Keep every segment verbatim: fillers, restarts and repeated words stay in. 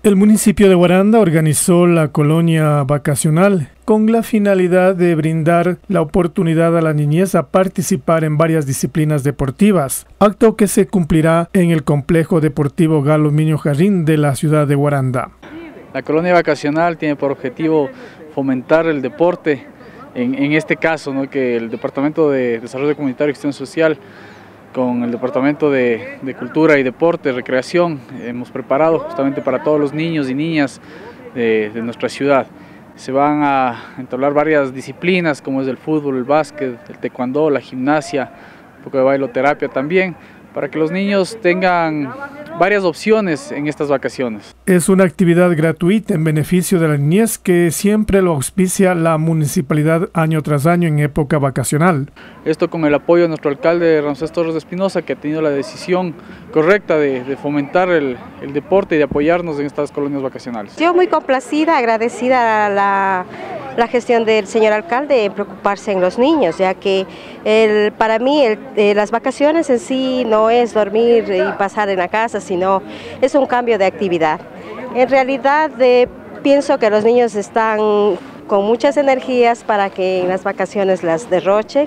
El municipio de Guaranda organizó la colonia vacacional con la finalidad de brindar la oportunidad a la niñez a participar en varias disciplinas deportivas, acto que se cumplirá en el complejo deportivo Galo Miño Jarrín de la ciudad de Guaranda. La colonia vacacional tiene por objetivo fomentar el deporte, en, en este caso, ¿no?, que el Departamento de Desarrollo Comunitario y Gestión Social con el Departamento de, de Cultura y Deporte, Recreación, hemos preparado justamente para todos los niños y niñas de, de nuestra ciudad. Se van a entablar varias disciplinas como es el fútbol, el básquet, el taekwondo, la gimnasia, un poco de bailoterapia también, para que los niños tengan varias opciones en estas vacaciones. Es una actividad gratuita en beneficio de la niñez que siempre lo auspicia la municipalidad año tras año en época vacacional. Esto con el apoyo de nuestro alcalde Ramsés Torres de Espinosa, que ha tenido la decisión correcta de, de fomentar el, el deporte y de apoyarnos en estas colonias vacacionales. Yo muy complacida, agradecida a la, la gestión del señor alcalde en preocuparse en los niños, ya que el, para mí el, eh, las vacaciones en sí no es dormir y pasar en la casa, sino es un cambio de actividad. En realidad eh, pienso que los niños están con muchas energías para que en las vacaciones las derrochen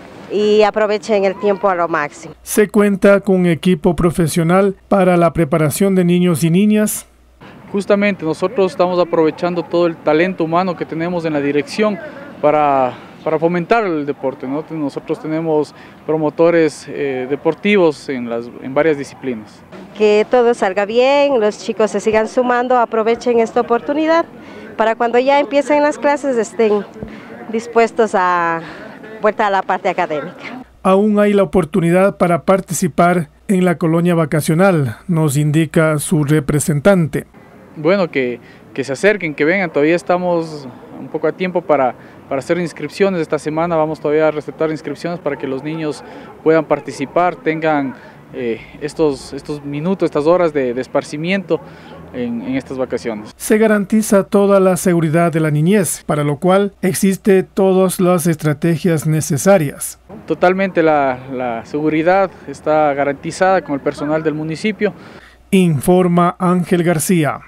y aprovechen el tiempo a lo máximo. Se cuenta con un equipo profesional para la preparación de niños y niñas. Justamente nosotros estamos aprovechando todo el talento humano que tenemos en la dirección para, para fomentar el deporte, ¿no? Nosotros tenemos promotores eh, deportivos en, las, en varias disciplinas. Que todo salga bien, los chicos se sigan sumando, aprovechen esta oportunidad para cuando ya empiecen las clases estén dispuestos a vuelta a la parte académica. Aún hay la oportunidad para participar en la colonia vacacional, nos indica su representante. Bueno, que, que se acerquen, que vengan, todavía estamos un poco a tiempo para, para hacer inscripciones. Esta semana vamos todavía a recetar inscripciones para que los niños puedan participar, tengan eh, estos, estos minutos, estas horas de, de esparcimiento en, en estas vacaciones. Se garantiza toda la seguridad de la niñez, para lo cual existe todas las estrategias necesarias. Totalmente la, la seguridad está garantizada con el personal del municipio. Informa Ángel García.